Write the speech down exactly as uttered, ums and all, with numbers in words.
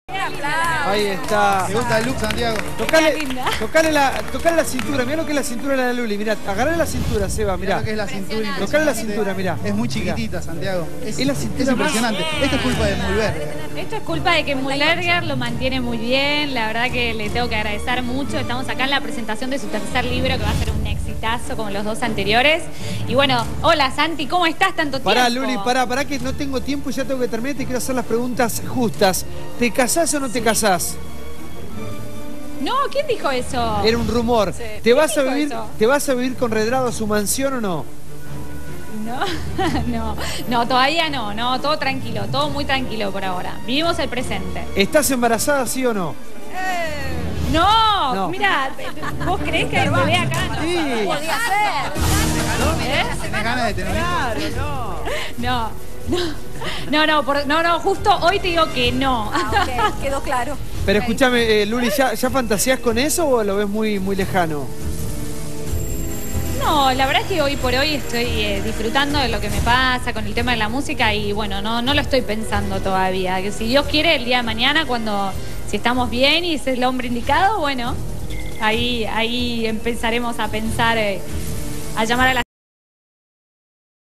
Ahí está. ¿Te gusta el look, Santiago? Tocale, tocale, la, tocale la cintura, mirá lo que es la cintura de la Luli, mirá, agarrale la cintura, Seba, mirá. Mirá lo que es la cintura. Tocale la cintura, mirá. Es muy chiquitita, mirá. Santiago. Es, es, la cintura es impresionante. Más... Esto es culpa de Mulberger. Esto es culpa de que Mulberger lo mantiene muy bien, la verdad que le tengo que agradecer mucho. Estamos acá en la presentación de su tercer libro, que va a ser un exitazo como los dos anteriores. Y bueno, hola Santi, ¿cómo estás? Tanto tiempo. Pará, Luli, pará, pará que no tengo tiempo y ya tengo que terminar. Te quiero hacer las preguntas justas. ¿Te casás o no te casás? No, ¿quién dijo eso? Era un rumor. Sí. ¿Te vas a vivir, eso? ¿Te vas a vivir con Redrado a su mansión o no? No, no, no, todavía no, no, todo tranquilo, todo muy tranquilo por ahora. Vivimos el presente. ¿Estás embarazada, sí o no? Eh, no, no, mira, ¿vos creés que el bebé acá? No, sí. No podía ser. ¿Eh? ¿Tenés ganas de tener Claro, no. No, no, no, no, por, no, no, justo hoy te digo que no. Ah, ok, quedó claro. Pero escúchame, eh, Luli, ¿ya, ¿ya fantaseás con eso o lo ves muy, muy lejano? No, la verdad es que hoy por hoy estoy eh, disfrutando de lo que me pasa con el tema de la música y bueno, no, no lo estoy pensando todavía. Que si Dios quiere, el día de mañana, cuando si estamos bien y es el hombre indicado, bueno, ahí, ahí empezaremos a pensar, eh, a llamar a la